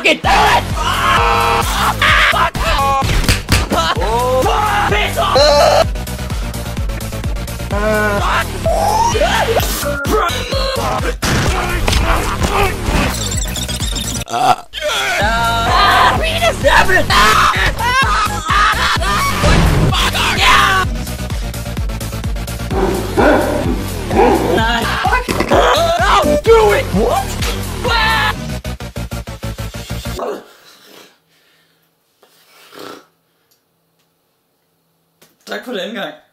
fucking do it! Fuck! Piss off! Penis! Damn it! I'll do it! What? Tak for denne gang.